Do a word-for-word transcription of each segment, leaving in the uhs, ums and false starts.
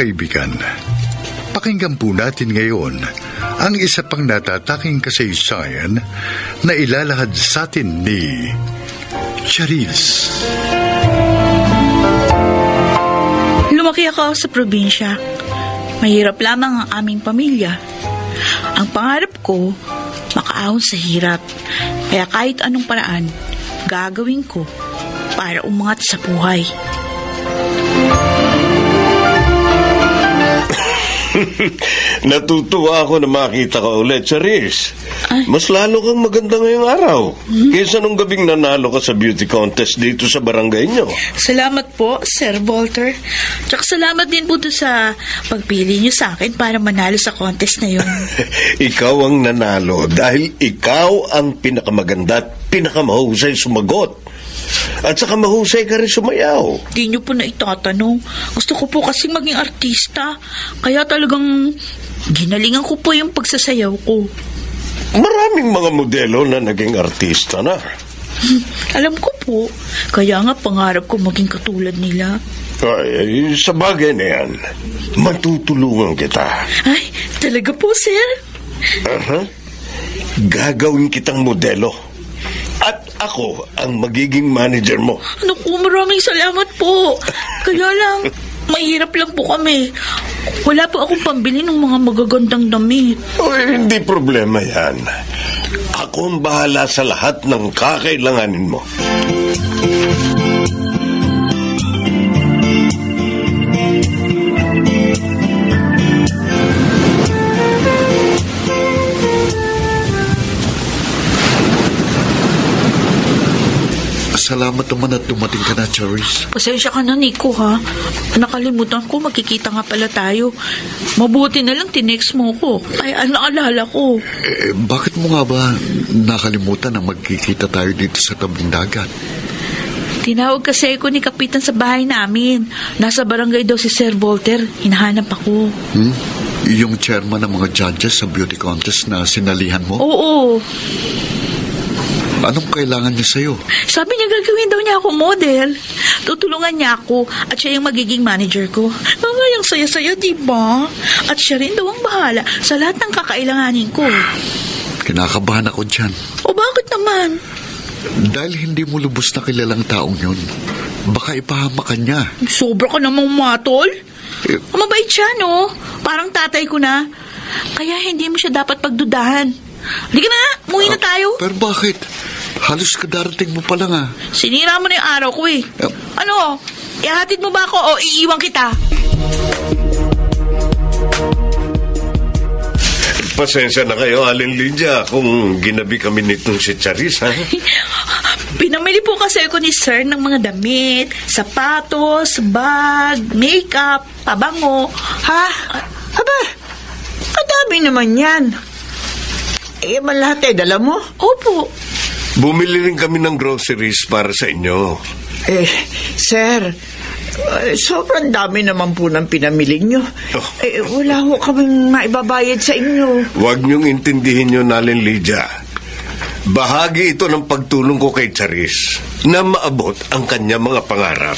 kaibigan, pakinggan po natin ngayon ang isa pang natataking kasaysayan na ilalahad sa atin ni Charice. Lumaki ako sa probinsya. Mahirap lamang ang aming pamilya. Ang pangarap ko, makaahon sa hirap. Kaya kahit anong paraan, gagawin ko para umangat sa buhay. Natutuwa ako na makita ka ulit, Charice. Ay. Mas lalo kang maganda ngayong araw. Hmm? Kaysa nung gabing nanalo ka sa beauty contest dito sa barangay nyo. Salamat po, Sir Walter. Tsaka salamat din po sa pagpili niyo sa akin para manalo sa contest na yun. Ikaw ang nanalo dahil ikaw ang pinakamaganda at pinakamahusay sumagot. At saka mahusay ka rin sumayaw. Di niyo po na itatanong. Gusto ko po kasing maging artista. Kaya talagang ginalingan ko po yung pagsasayaw ko. Maraming mga modelo na naging artista na. Alam ko po. Kaya nga pangarap ko maging katulad nila. Ay, sa bagay na yan, matutulungan kita. Ay, talaga po, sir? Uh-huh. Gagawin kitang modelo. At ako ang magiging manager mo. Ano po, maraming salamat po. Kaya lang, mahirap lang po kami. Wala po akong pambili ng mga magagandang damit. Uy, hindi problema yan. Ako ang bahala sa lahat ng kakailanganin mo. Salamat naman at dumating ka na, Charice. Pasensya ka na, Nico, ha? Nakalimutan ko, magkikita nga pala tayo. Mabuti na lang tinext mo ko. Ay, ano alala ko? Eh, bakit mo nga ba nakalimutan na magkikita tayo dito sa tabing dagat? Tinawag kasi ako ni Kapitan sa bahay namin. Nasa barangay daw si Sir Walter. Hinahanap ako. Hmm? Yung chairman ng mga judges sa beauty contest na sinalihan mo? Oo. Anong kailangan niya sa'yo? Sabi niya gagawin daw niya ako model. Tutulungan niya ako at siya yung magiging manager ko. Mga yung saya-saya, diba? At siya rin daw ang bahala sa lahat ng kakailanganin ko. Kinakabahan ako dyan. O bakit naman? Dahil hindi mo lubos na kilalang taong yun. Baka ipahamak ka niya. Sobra ka namang matol. Eh, Mabait siya, no? Parang tatay ko na. Kaya hindi mo siya dapat pagdudahan. Halika na, umuwi na tayo. Uh, pero bakit? Halos kadarating mo pa lang, ah. Sinira mo na yung araw ko, eh. Uh, ano? Ihatid mo ba ako o iiwan kita? Pasensya na kayo, Alin Lydia, kung ginabi kami nitong si Charice, ha? Pinamili po kasi ako ni Sir ng mga damit, sapatos, bag, makeup, pabango. Ha? Aba, kadami naman yan. Eh, man lahat eh, dala mo? Opo. Bumili rin kami ng groceries para sa inyo. Eh, sir, eh, sobrang dami naman po ng pinamili nyo. Oh. Eh, wala ho kaming maibabayad sa inyo. Huwag niyong intindihin yun, Alin Lydia. Bahagi ito ng pagtulong ko kay Charice na maabot ang kanya mga pangarap.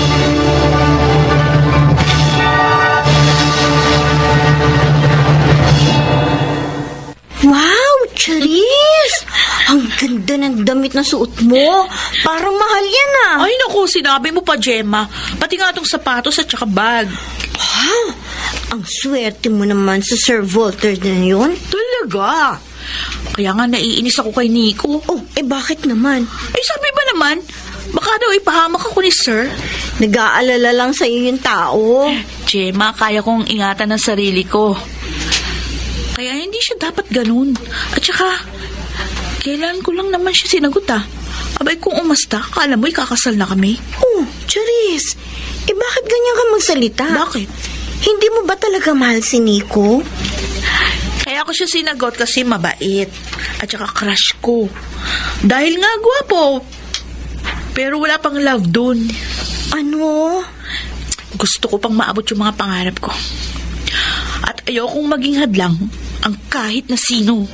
Wow, Charice! Ang ganda ng damit na suot mo. Parang mahal yan, ah. Ay, naku, sinabi mo pa, Gemma. Pati nga itong sapatos at saka bag. Wow! Ang swerte mo naman sa Sir Walter na yun. Talaga? Kaya nga naiinis ako kay Nico. Oh, eh bakit naman? Eh, sabi ba naman, baka daw ipahamak ako ni Sir. Nag-aalala lang sa'yo yung tao. Gemma, kaya kong ingatan ang sarili ko. Kaya hindi siya dapat ganun. At saka, kailan ko lang naman siya sinagot, ah. Abay, kung umasta, kala mo ikakasal na kami. Oh, Charice, eh bakit ganyan ka magsalita? Bakit? Hindi mo ba talaga mahal si Nico? Kaya ako siya sinagot kasi mabait. At saka crush ko. Dahil nga gwapo. Pero wala pang love dun. Ano? Gusto ko pang maabot yung mga pangarap ko. At ayokong maging hadlang ang kahit na sino.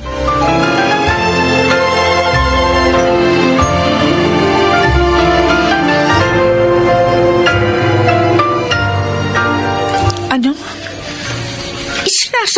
Ano?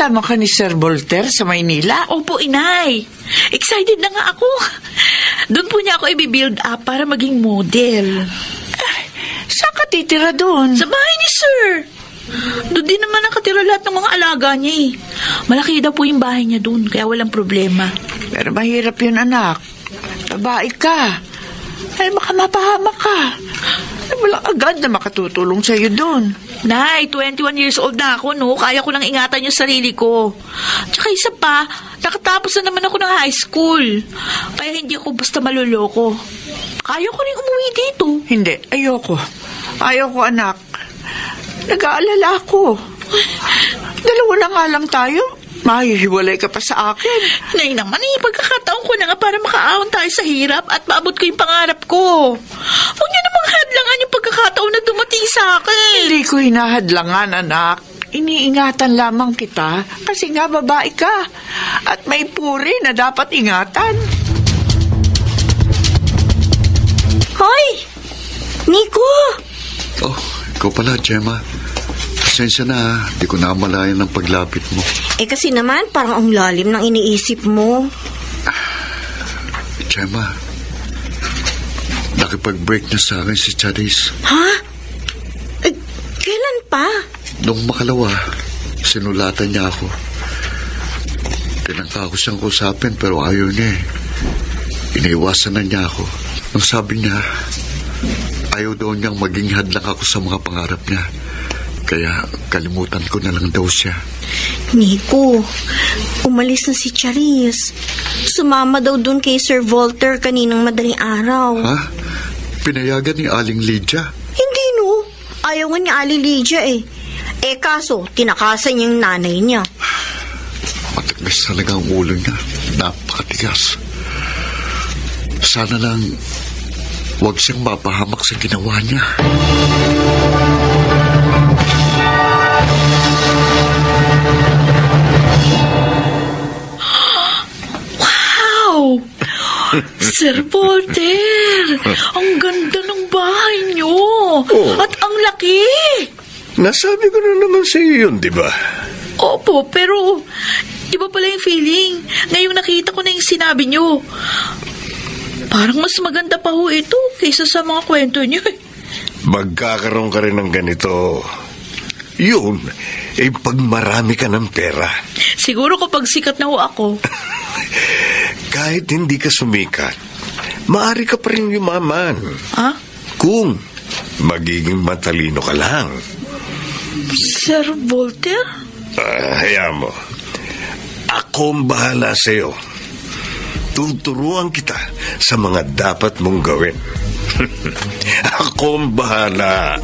Kasama ka ni Sir Voltaire sa Maynila? Opo, inay. Excited na nga ako. Doon po niya ako i-build up para maging model. Saan ka titira doon? Sa bahay ni Sir. Doon din naman nakatira lahat ng mga alaga niya eh. Malaki daw po yung bahay niya doon, kaya walang problema. Pero mahirap yun, anak. Babae ka. Ay, baka mapahamak ka. Ay, walang agad na makatutulong sa'yo doon. Nay, twenty-one years old na ako, no? Kaya ko nang ingatan yung sarili ko. Tsaka isa pa, nakatapos na naman ako ng high school. Kaya hindi ako basta maluloko. Kaya ko rin umuwi dito. Hindi, ayoko. Ayoko, anak. Nag-aalala ako. Dalawa na nga lang tayo. Mahihiwalay ka pa sa akin. Nay naman eh, pagkakataon ko na nga para makaahon tayo sa hirap at maabot ko yung pangarap ko. Huwag niyo namang hadlangan yung pagkakataon na dumating sa akin. Hindi ko hinahadlangan, anak. Iniingatan lamang kita kasi nga babae ka. At may puri na dapat ingatan. Hoy! Nico! Oh, ikaw pala, Gemma. Pasensya na ha. Di ko na malayan ng paglapit mo. Eh kasi naman, parang ang lalim ng iniisip mo. Gemma, nakipag-break na sa akin si Charice. Ha? Eh, kailan pa? Nung makalawa, sinulatan niya ako. Tinangka ko siyang kusapin pero ayaw niya eh. Iniiwasan na niya ako. Nung sabi niya, ayaw daw niyang maging hadlang ako sa mga pangarap niya. Kaya kalimutan ko na lang daw siya. Nico, umalis na si Charice. Sumama daw dun kay Sir Voltaire kaninang madaling araw. Ha? Pinayagan ni Aling Lydia? Hindi no. Ayaw nga ni Ali Lydia eh. Eh kaso, tinakasan niya yung nanay niya. Matigas talaga ang ulo niya. Napakatigas. Sana lang huwag siyang mapahamak sa ginawa niya. Wow! Sir Voltaire! Ang ganda ng bahay niyo! Oh. At ang laki! Nasabi ko na naman sa iyo yun, di ba? Opo, pero iba pala yung feeling. Ngayong nakita ko na yung sinabi niyo. Parang mas maganda pa ho ito kaysa sa mga kwento niyo. Magkakaroon ka rin ng ganito. Yun, eh pag marami ka ng pera. Siguro kapag sikat na ho ako. Kahit hindi ka sumikat, maaari ka pa rin yumaman. Ha? Kung magiging matalino ka lang. Sir Voltaire? Uh, hayaan mo. Ako ang bahala sa'yo. Tuturuan kita sa mga dapat mong gawin. Ako ang bahala.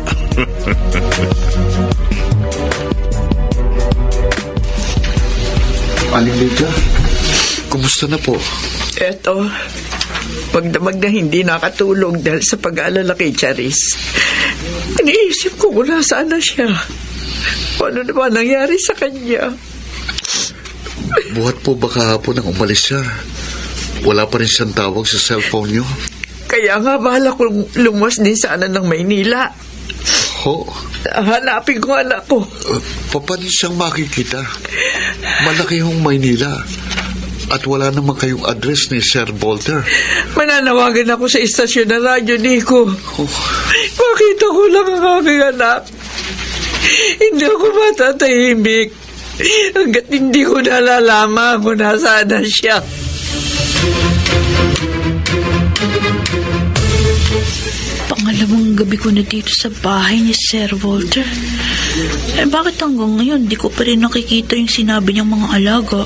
Aling Lydia, kumusta na po? Eto, pagdamag na hindi nakatulog dahil sa pag-aalala kay Charice. Iniisip ko kung nasaan na siya. Ano naman nangyari sa kanya? Buhat po ba kahapon nang umalis siya? Wala pa rin siyang tawag sa cellphone niyo? Kaya nga bahala kong lumuwas din sana ng Maynila. Ho? Hanapin ko anak ko. Uh, paano siyang makikita? Malaki yung Maynila. At wala naman kayong address ni Sir Voltaire. Mananawagan ako sa istasyon ng radyo, Nico. Oh. Makita ko lang ang aking anak. Hindi ako matatahimik hanggat hindi ko nalalaman kung nasaan na siya. Pangalawang gabi ko na dito sa bahay ni Sir Voltaire. Eh bakit hanggang ngayon di ko pa rin nakikita yung sinabi niyang mga alaga?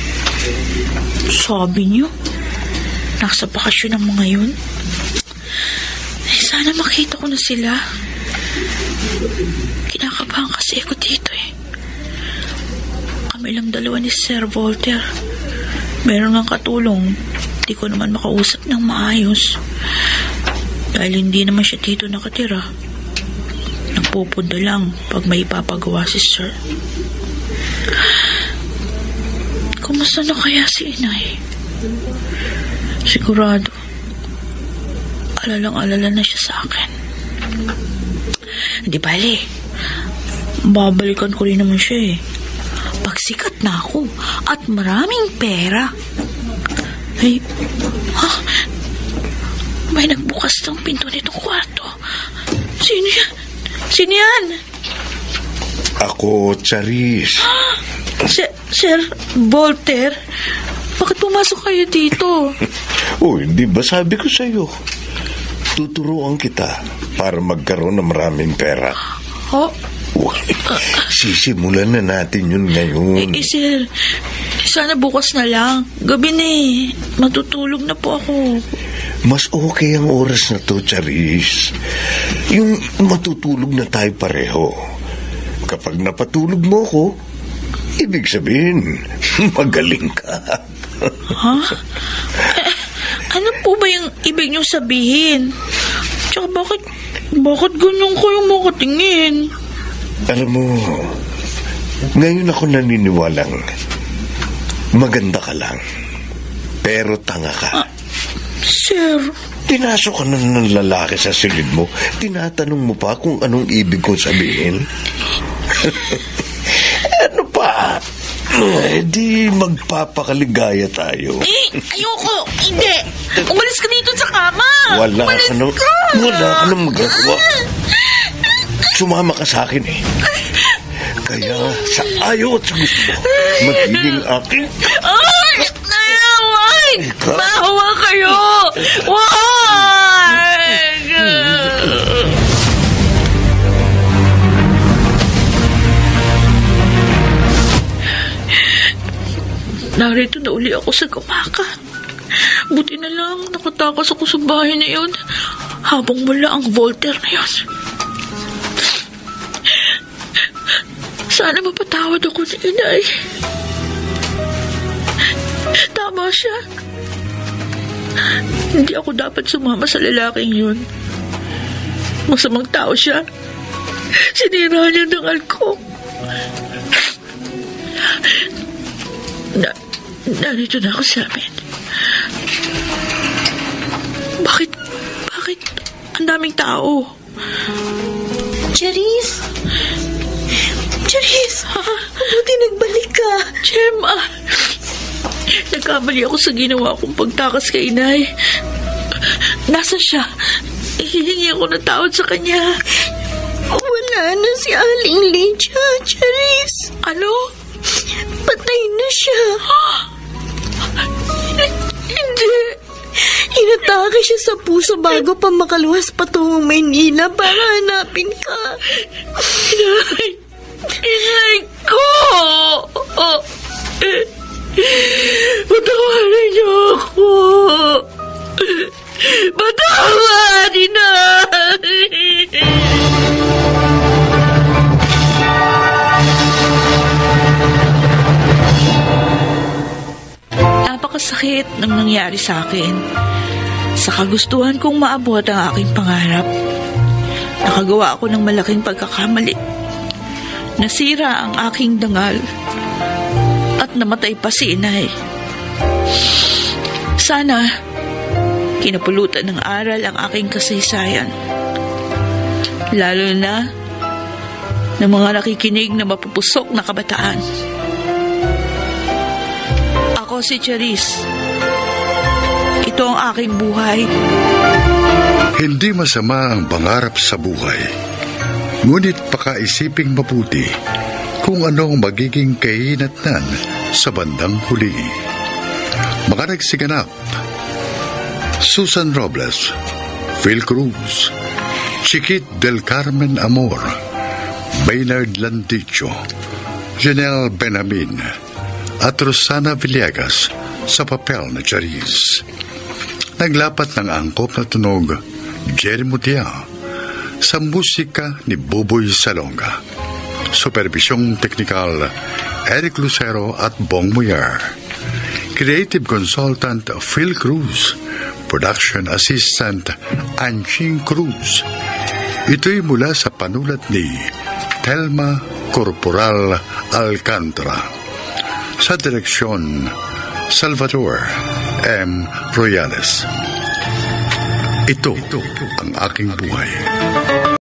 Sabi niyo, nasa bakasyon ang mga yun. Eh, sana makita ko na sila. Kinakabahan kasi ako dito eh. Kami lang dalawa ni Sir Voltaire. Meron ng katulong. Di ko naman makausap ng maayos. Dahil hindi naman siya dito nakatira. Nagpupunta lang pag may ipapagawa si Sir. Kumusta na kaya si Inay? Sigurado, alalang-alala na siya sa akin. Hindi bali. Babalikan ko rin naman siya eh. pagsikat na ako at maraming pera. Ay, ha? May nagbukas ng pinto nitong kwarto. Sino yan? Sino yan? Ako, Charice. Sir, Sir Walter, bakit pumasok kayo dito? Uy, di ba sabi ko sa'yo? Tuturuan kita para magkaroon ng maraming pera. Oh? Uy, sisimulan na natin yun ngayon. Eh, eh, sir, sana bukas na lang. Gabi na eh. Matutulog na po ako. Mas okay ang oras na to, Charice. Yung matutulog na tayo pareho. Kapag napatulog mo ko, ibig sabihin, magaling ka. Ha? Eh, ano po ba yung ibig niyong sabihin? Tsaka bakit, bakit ganyan kayong makatingin? Alam mo, ngayon ako naniniwalang maganda ka lang, pero tanga ka. Ah, sir. Pinasok ka na ng lalaki sa silid mo, tinatanong mo pa kung anong ibig kong sabihin. Ano pa? Eh, di magpapakaligaya tayo. Eh, ayoko. Hindi. Umalis ka dito sa kama. Wala Umalis ka nang, ka. wala ka nang magagawa. Sumama ka sa akin eh. Kaya sa ayaw at sa gusto mo, magiging akin. Ay! Nayaway! Mahawa kayo! Wag! Narito na uli ako sa gumaka. Buti na lang nakatakas ako sa bahay na yun habang wala ang Voltaire na yun. Sana mapatawad ako ni inay. Tama siya. Hindi ako dapat sumama sa lalaking yun. Masamang tao siya. Sinira niya ng alko. Na, narito na ako sa amin. Bakit, bakit ang daming tao? Charice! Charice! Ha? Buti nagbalik ka. Gemma! Nagkamali ako sa ginawa kong pagtakas kay inay. Nasaan siya? Hihingi ako ng tawad sa kanya. Wala na si Aling Lydia, Charice. Ano? Patay na siya. Hindi. Inatake siya sa puso bago pa makaluwas patungong Maynila para hanapin ka. Inay! Inay ko! Oh. Patawarin niyo ako! Patawarin, inay! Napakasakit ng nangyari sa akin. Sa kagustuhan kong maabot ang aking pangarap, nakagawa ako ng malaking pagkakamali. Nasira ang aking dangal at namatay pa si inay. Sana kinapulutan ng aral ang aking kasaysayan, lalo na ng mga nakikinig na mapupusok na kabataan. Ako si Charice. Ito ang aking buhay. Hindi masama ang pangarap sa buhay. Ngunit pakaisiping mabuti kung ano ang magiging kahinatnan sa bandang huli. Mga nagsiganap: Susan Robles, Phil Cruz, Chiquit del Carmen Amor, Baynard Landicho, Janelle Benamin, at Rosana Villegas sa papel na Charice. Naglapat ng angkop na tunog Jerry Mutia, sa musika ni Buboy Salonga. Supervisyong teknikal Eric Lucero at Bong Muyar. Creative Consultant Phil Cruz. Production Assistant Anching Cruz. Ito'y mula sa panulat ni Telma Corporal Alcantara. Sa direksyon Salvador M. Royales. Ito ang aking buhay.